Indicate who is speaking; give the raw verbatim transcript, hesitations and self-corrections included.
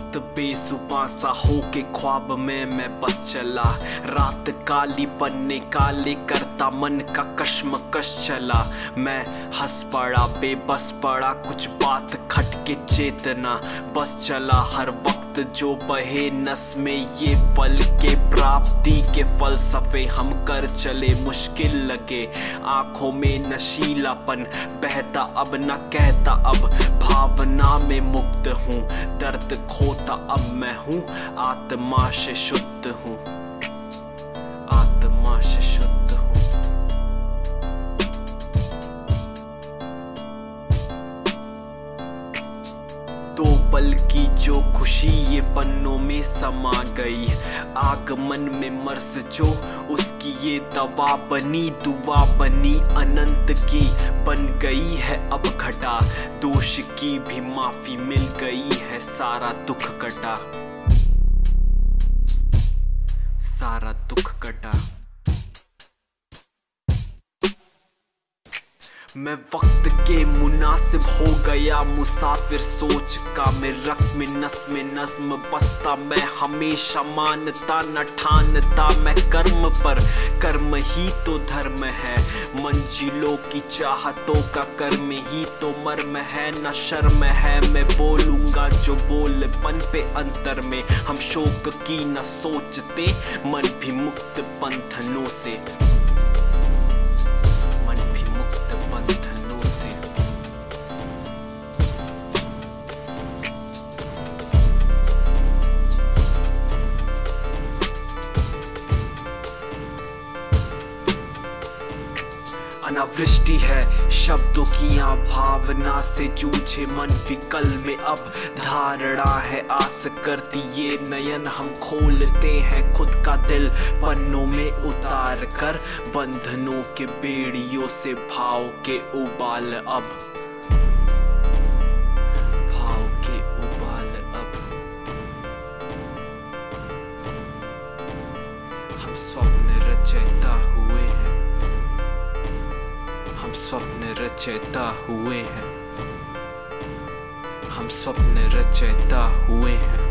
Speaker 1: मस्त बेसुबा सा होके ख्वाब में मैं बस चला। रात काली पन्ने काले करता मन का कश्मकश चला। मैं हंस पड़ा बेबस पड़ा कुछ बात खटके चेतना बस चला। हर वक्त जो बहे नस में ये फल के प्राप्ति के फलसफे हम कर चले। मुश्किल लगे आंखों में नशीलापन बहता अब न कहता अब भावना में मुक्त हूँ। दर्द खोता अब मैं हूँ आत्मा से शुद्ध हूँ। आत्मा से शुद्ध हूँ। दो पल की जो खुशी ये पन्नों में समा गई। आगमन में मर्स जो उसकी ये दवा बनी दुआ बनी अनंत की बन गई है अब घटा। दोष की भी माफी मिल गई है सारा दुख कटा। सारा दुख कटा। मैं वक्त के मुनासिब हो गया मुसाफिर सोच का। मैं रक्त में नस में नज्म बसता मैं हमेशा मानता न ठानता मैं कर्म पर। कर्म ही तो धर्म है मंजिलों की चाहतों का कर्म ही तो मर्म है। न शर्म है मैं बोलूंगा जो बोलपन पे अंतर में। हम शोक की न सोचते मन भी मुक्त बंधनों से। अनावृष्टि है शब्दों की यहाँ भावना से जूझे मन विकल में अब धारणा है आस करती ये नयन। हम खोलते हैं खुद का दिल पन्नों में उतार कर बंधनों के बेड़ियों से भाव के उबाल अब। भाव के उबाल अब। हम स्वप्न रचयिता हुए हैं। हम स्वप्न रचयिता हुए हैं। हम स्वप्न रचयिता हुए हैं।